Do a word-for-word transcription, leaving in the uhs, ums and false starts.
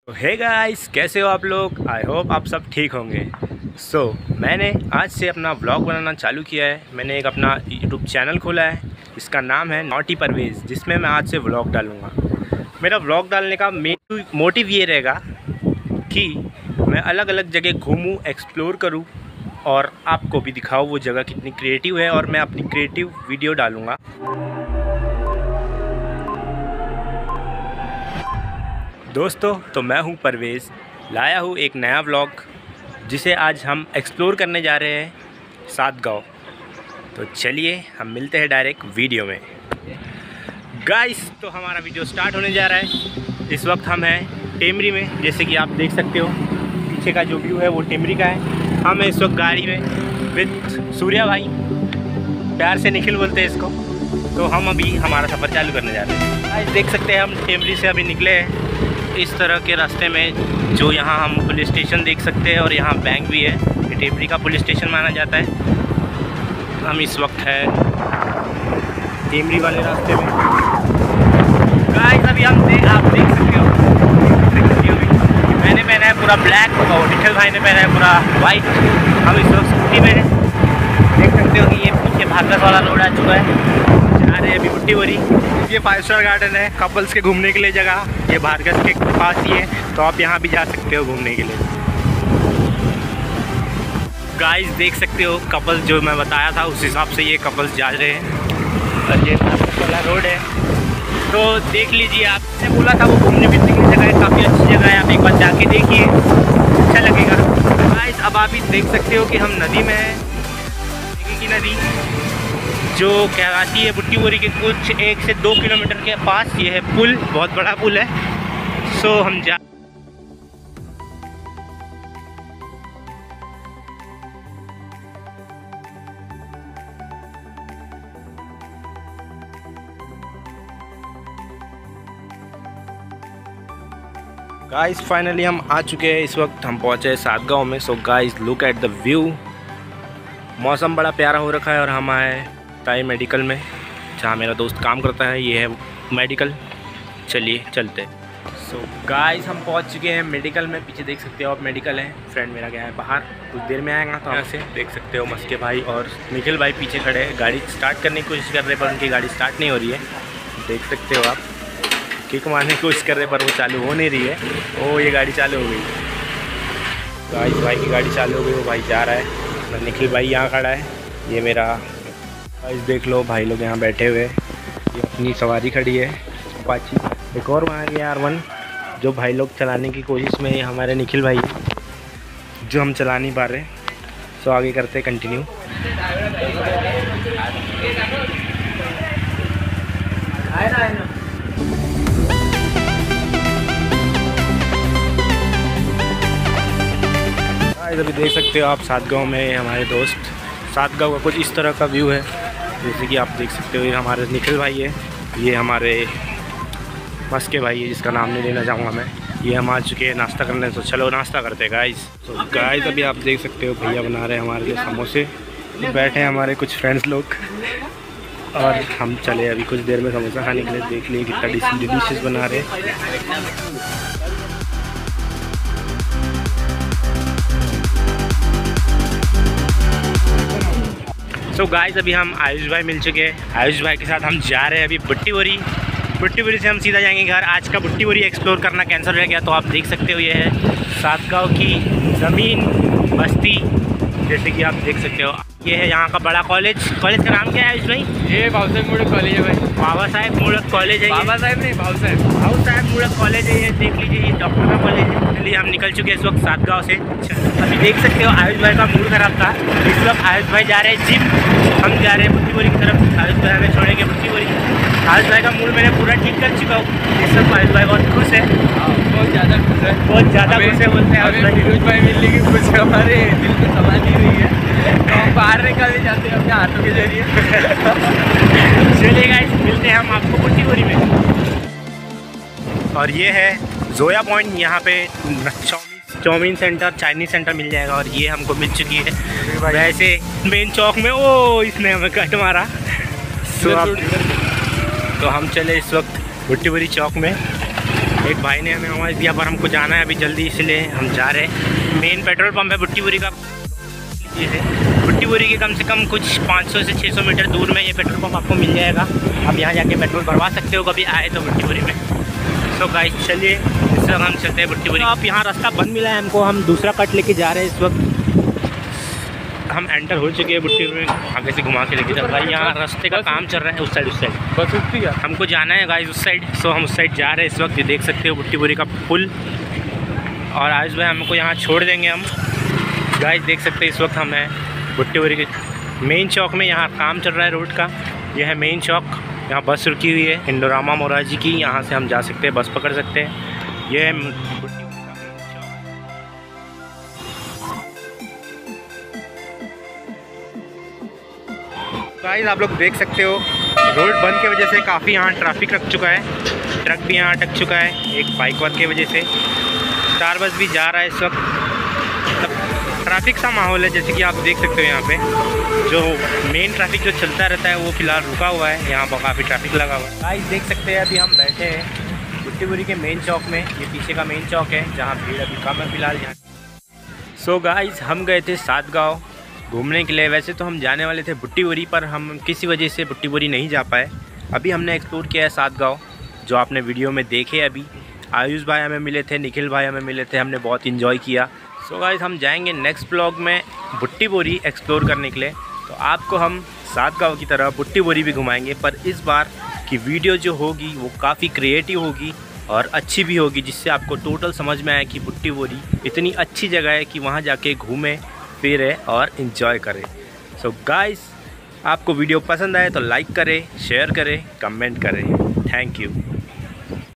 Hey guys, कैसे हो आप लोग। आई होप आप सब ठीक होंगे। सो so, मैंने आज से अपना व्लॉग बनाना चालू किया है। मैंने एक अपना यूट्यूब चैनल खोला है, इसका नाम है नॉटी परवेज़, जिसमें मैं आज से व्लॉग डालूँगा। मेरा व्लॉग डालने का मेन मोटिव ये रहेगा कि मैं अलग अलग जगह घूमूँ, एक्सप्लोर करूँ और आपको भी दिखाऊँ वो जगह कितनी क्रिएटिव है, और मैं अपनी क्रिएटिव वीडियो डालूँगा। दोस्तों, तो मैं हूं परवेज़, लाया हूं एक नया व्लॉग जिसे आज हम एक्सप्लोर करने जा रहे हैं सातगांव। तो चलिए हम मिलते हैं डायरेक्ट वीडियो में। गाइस, तो हमारा वीडियो स्टार्ट होने जा रहा है। इस वक्त हम हैं टेमरी में, जैसे कि आप देख सकते हो पीछे का जो व्यू है वो टेमरी का है। हम हैं इस वक्त गाड़ी में विद सूर्या भाई, प्यार से निखिल बोलते हैं इसको। तो हम अभी हमारा सफ़र चालू करने जा रहे हैं। गाइस, देख सकते हैं हम टेमरी से अभी निकले हैं इस तरह के रास्ते में, जो यहाँ हम पुलिस स्टेशन देख सकते हैं और यहाँ बैंक भी है। ये टेमरी का पुलिस स्टेशन माना जाता है। हम इस वक्त है टेमरी वाले रास्ते में। गाइस, अभी हम देख आप देख सकते हो मैंने पहना है पूरा ब्लैक और निखिल भाई ने पहना है पूरा वाइट। हम इस वक्त स्कूटी में देख सकते हो कि ये पीछे भागस वाला रोड आ चुका है। जा रहे हैं अभी बुट्टी बोरी। ये फाइव स्टार गार्डन है, कपल्स के घूमने के लिए जगह। ये भारगस के पास ही है, तो आप यहाँ भी जा सकते हो घूमने के लिए। गाइस, देख सकते हो कपल्स जो मैं बताया था उस हिसाब से ये कपल्स जा रहे हैं। और ये वाला रोड है, तो देख लीजिए। आपने बोला था वो घूमने फिरने की जगह है, काफ़ी अच्छी जगह है। आप एक बार जाके देखिए, अच्छा लगेगा। गाइस, अब आप देख सकते हो कि हम नदी में हैं, की नदी जो कहलाती है बुट्टी बोरी के कुछ एक से दो किलोमीटर के पास। ये है पुल, बहुत बड़ा पुल है। सो हम जा गाइस, फाइनली हम आ चुके हैं। इस वक्त हम पहुंचे हैं सातगांव में। So guys, look at the view. मौसम बड़ा प्यारा हो रखा है और हम आए ताई मेडिकल में, जहाँ मेरा दोस्त काम करता है। ये है मेडिकल, चलिए चलते। सो so, गाइस, हम पहुंच चुके हैं मेडिकल में। पीछे देख सकते हो आप मेडिकल है। फ्रेंड मेरा गया है बाहर, कुछ देर में आएगा। तो यहाँ से देख सकते हो मस्के भाई और निखिल भाई पीछे खड़े हैं, गाड़ी स्टार्ट करने की कोशिश कर रहे पर उनकी गाड़ी स्टार्ट नहीं हो रही है। देख सकते हो आप, किक मारने की कोशिश कर रहे पर वो चालू हो नहीं रही है। ओ, ये गाड़ी चालू हो गई। गाइस, भाई की गाड़ी चालू हो गई, वो भाई जा रहा है। निखिल भाई यहाँ खड़ा है। ये मेरा गाइस देख लो, भाई लोग यहाँ बैठे हुए। ये अपनी सवारी खड़ी है अपाची। एक और वहाँ गया आर वन, जो भाई लोग चलाने की कोशिश में। हमारे निखिल भाई जो हम चला नहीं पा रहे। सो आगे करते कंटिन्यू। अभी देख सकते हो आप सातगांव में हमारे दोस्त। सातगांव का कुछ इस तरह का व्यू है, जैसे कि आप देख सकते हो। ये हमारे निखिल भाई है, ये हमारे मस्के भाई है, जिसका नाम नहीं लेना चाहूँगा मैं। ये हम आ चुके हैं नाश्ता करने, तो चलो नाश्ता करते हैं गाइस। तो गाइस, अभी आप देख सकते हो भैया बना रहे हैं हमारे लिए समोसे। बैठे हैं हमारे कुछ फ्रेंड्स लोग और हम चले अभी कुछ देर में समोसा खाने के लिए। देख लिए कितना डिलीशियस बना रहे हैं। तो गाइस, अभी हम आयुष भाई मिल चुके हैं। आयुष भाई के साथ हम जा रहे हैं अभी बुट्टी बोरी। बुट्टी बोरी से हम सीधा जाएंगे घर। आज का बुट्टी बोरी एक्सप्लोर करना कैंसिल रह गया। तो आप देख सकते हो ये है सातगांव की ज़मीन, बस्ती, जैसे कि आप देख सकते हो। ये है यहाँ का बड़ा कॉलेज। कॉलेज का नाम क्या है आयुष भाई? ये बाबा साहेब मूड़क कॉलेज है भाई। बाबा साहेब मूड़क कॉलेज है। बाबा साहेब नहीं, भाऊ साहेब भाऊ साहेब मूड़क कॉलेज है। ये देख लीजिए, ये डॉक्टर का कॉलेज है। चलिए हम निकल चुके हैं इस वक्त सातगांव से। अभी देख सकते हो आयुष भाई का मूड खराब था। इस वक्त आयुष भाई जा रहे हैं जिम, हम जा रहे हैं बुट्टी बोरी की तरफ। आयुष भाई हमें छोड़ेंगे बुट्टी बोरी। आयुष भाई का मूड मैंने पूरा ठीक कर चुका हूँ। इस वक्त आयुष भाई बहुत खुश है, बहुत ज़्यादा खुश है, बहुत ज़्यादा खुश है बोलते हैं आयुष भाई। फिरोज भाई मिलने की खुशी हमारे दिल में समा नहीं हुई है, तो हम बाहर निकालने जाते हैं अपने हाथों के जरिए। चलिए गाइस, मिलते हैं हम आपको बुट्टी बोरी में। और ये है जोया पॉइंट। यहाँ पे chowmein chowmein centre, Chinese centre मिल जाएगा। और ये हमको मिल चुकी है वैसे मेन चौक में। ओ, इसने हमें कट मारा। सो अब तो हम चले इस वक्त बुट्टी बोरी चौक में। एक भाई ने हमें आवाज़ दिया पर हमको जाना है अभी जल्दी, इसलिए हम जा रहे हैं। मेन पेट्रोल पंप है बुट्टीबुरी का, ये है बुट्टीबुरी के कम से कम कुछ पाँच सौ से छह सौ मीटर दूर में ये पेट्रोल पंप आपको मिल जाएगा। आप यहाँ जाके पेट्रोल भरवा सकते हो कभी आए तो बुट्टीबुरी में। सो गाइस चलिए इस वक्त हम चलते हैं बुट्टीबुरी। आप यहाँ रास्ता बंद मिला है हमको, हम दूसरा कट लेके जा रहे हैं इस वक्त। हम एंटर हो चुके हैं बुट्टीबुरी, आगे से घुमा के लेके चल रहा है। यहाँ रास्ते का काम चल रहा है उस साइड उस साइड बस उतनी है, हमको जाना है गाइस उस साइड। सो हम उस साइड जा रहे हैं इस वक्त। ये देख सकते हो बुट्टीबुरी का पुल, और आयुष भाई हमको यहाँ छोड़ देंगे हम। गाइस देख सकते हैं इस वक्त हम हैं बुट्टीबुरी के मेन चौक में। यहाँ काम चल रहा है रोड का, यह है मेन चौक। यहाँ बस रुकी हुई है इंडोरामा मोरारजी की, यहाँ से हम जा सकते हैं, बस पकड़ सकते हैं। यह है गाइस आप लोग देख सकते हो रोड बंद की वजह से काफ़ी यहाँ ट्रैफिक रख चुका है, ट्रक भी यहाँ अटक चुका है एक बाइक वाले की वजह से। स्टार बस भी जा रहा है इस वक्त, मतलब ट्रैफिक सा माहौल है जैसे कि आप देख सकते हो। यहाँ पे जो मेन ट्रैफिक जो चलता रहता है वो फ़िलहाल रुका हुआ है, यहाँ पर काफ़ी ट्रैफिक लगा हुआ है। गाइस देख सकते हैं अभी हम बैठे हैं बुट्टीबुरी के मेन चौक में। ये पीछे का मेन चौक है जहाँ भीड़ अभी कम है फ़िलहाल यहाँ। सो गाइस हम गए थे सातगांव घूमने के लिए। वैसे तो हम जाने वाले थे बुट्टीबुरी, पर हम किसी वजह से बुट्टीबुरी नहीं जा पाए। अभी हमने एक्सप्लोर किया है सातगांव, जो आपने वीडियो में देखे। अभी आयुष भाई हमें मिले थे, निखिल भाई हमें मिले थे, हमने बहुत इन्जॉय किया। सो so गाइस हम जाएंगे नेक्स्ट ब्लॉग में बुट्टीबुरी एक्सप्लोर करने के लिए, तो आपको हम सातगांव की तरह बुट्टीबुरी भी घुमाएंगे। पर इस बार की वीडियो जो होगी वो काफ़ी क्रिएटिव होगी और अच्छी भी होगी, जिससे आपको टोटल समझ में आए कि बुट्टीबुरी इतनी अच्छी जगह है कि वहाँ जाके घूमें फिरे और इन्जॉय करें। सो गाइस आपको वीडियो पसंद आए तो लाइक करें, शेयर करें, कमेंट करें। Thank you.